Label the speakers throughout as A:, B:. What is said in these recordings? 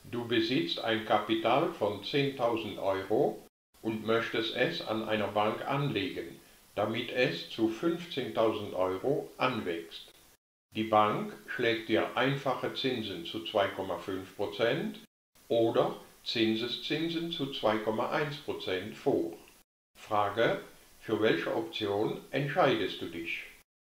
A: Du besitzt ein Kapital von 10.000 Euro und möchtest es an einer Bank anlegen, damit es zu 15.000 Euro anwächst. Die Bank schlägt dir einfache Zinsen zu 2,5% oder Zinseszinsen zu 2,1% vor. Frage: Für welche Option entscheidest du dich?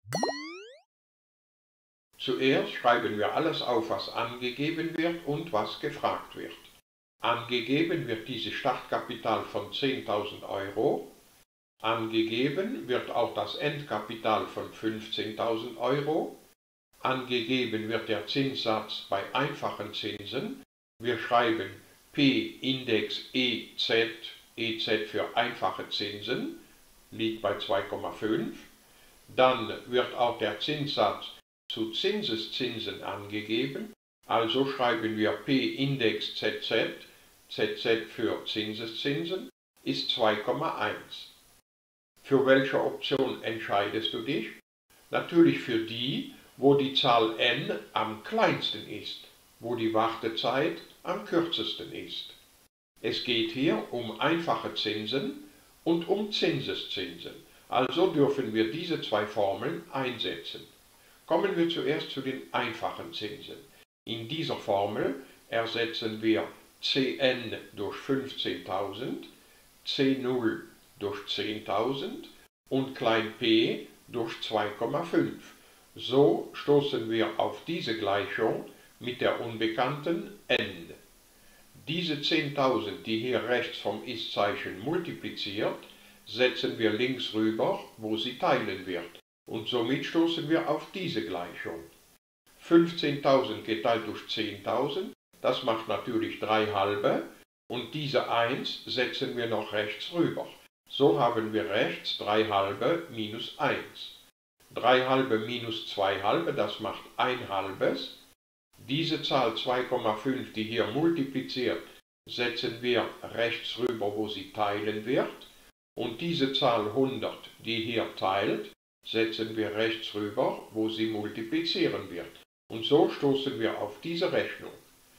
A: Zuerst schreiben wir alles auf, was angegeben wird und was gefragt wird. Angegeben wird dieses Startkapital von 10.000 Euro. Angegeben wird auch das Endkapital von 15.000 Euro. Angegeben wird der Zinssatz bei einfachen Zinsen. Wir schreiben P Index EZ, EZ für einfache Zinsen, liegt bei 2,5. Dann wird auch der Zinssatz zu Zinseszinsen angegeben, also schreiben wir P Index ZZ, ZZ für Zinseszinsen, ist 2,1. Für welche Option entscheidest du dich? Natürlich für die, wo die Zahl n am kleinsten ist, wo die Wartezeit am kürzesten ist. Es geht hier um einfache Zinsen und um Zinseszinsen, also dürfen wir diese zwei Formeln einsetzen. Kommen wir zuerst zu den einfachen Zinsen. In dieser Formel ersetzen wir Cn durch 15.000, C0 durch 10.000 und klein p durch 2,5. So stoßen wir auf diese Gleichung mit der unbekannten n. Diese 10.000, die hier rechts vom Ist-Zeichen multipliziert, setzen wir links rüber, wo sie teilen wird. Und somit stoßen wir auf diese Gleichung. 15.000 geteilt durch 10.000, das macht natürlich 3 halbe und diese 1 setzen wir noch rechts rüber. So haben wir rechts 3 halbe minus 1. 3 halbe minus 2 halbe, das macht 1 halbes. Diese Zahl 2,5, die hier multipliziert, setzen wir rechts rüber, wo sie teilen wird. Und diese Zahl 100, die hier teilt, setzen wir rechts rüber, wo sie multiplizieren wird. Und so stoßen wir auf diese Rechnung.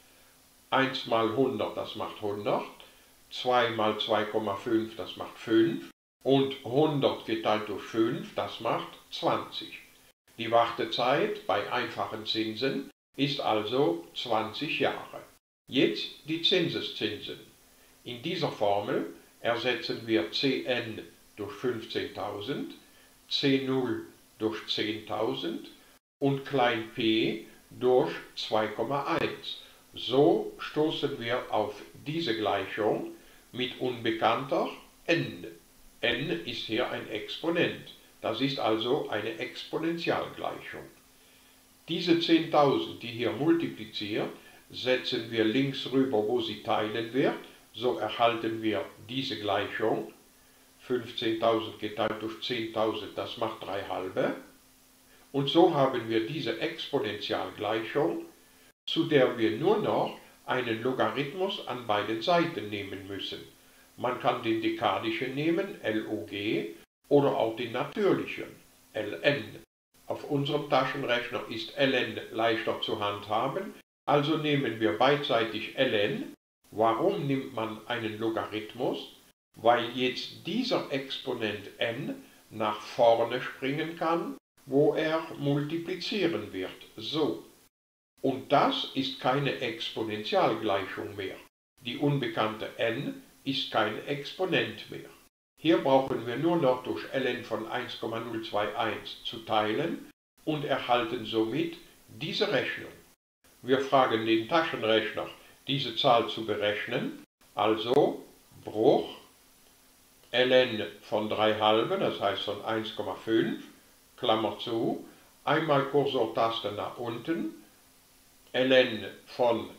A: 1 mal 100, das macht 100, 2 mal 2,5, das macht 5 und 100 geteilt durch 5, das macht 20. Die Wartezeit bei einfachen Zinsen ist also 20 Jahre. Jetzt die Zinseszinsen. In dieser Formel ersetzen wir Cn durch 15.000, C0 durch 10.000 und klein p durch 2,1. So stoßen wir auf diese Gleichung mit unbekannter n. n ist hier ein Exponent, das ist also eine Exponentialgleichung. Diese 10.000, die hier multipliziert, setzen wir links rüber, wo sie teilen wird, so erhalten wir diese Gleichung. 15.000 geteilt durch 10.000, das macht 3 halbe. Und so haben wir diese Exponentialgleichung, zu der wir nur noch einen Logarithmus an beiden Seiten nehmen müssen. Man kann den dekadischen nehmen, LOG, oder auch den natürlichen, LN. Auf unserem Taschenrechner ist LN leichter zu handhaben, also nehmen wir beidseitig LN. Warum nimmt man einen Logarithmus? Weil jetzt dieser Exponent n nach vorne springen kann, wo er multiplizieren wird, so. Und das ist keine Exponentialgleichung mehr. Die unbekannte n ist kein Exponent mehr. Hier brauchen wir nur noch durch ln von 1,021 zu teilen und erhalten somit diese Rechnung. Wir fragen den Taschenrechner, diese Zahl zu berechnen, also Bruch ln von 3 halben, das heißt von 1,5, Klammer zu, einmal Kursortaste nach unten, ln von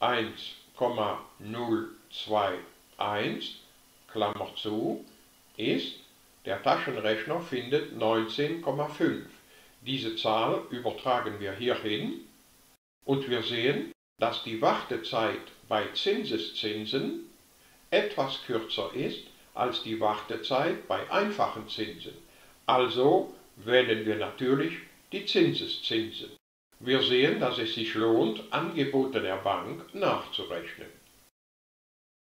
A: 1,021, Klammer zu, ist, der Taschenrechner findet 19,5. Diese Zahl übertragen wir hierhin und wir sehen, dass die Wartezeit bei Zinseszinsen etwas kürzer ist als die Wartezeit bei einfachen Zinsen. Also wählen wir natürlich die Zinseszinsen. Wir sehen, dass es sich lohnt, Angeboten der Bank nachzurechnen.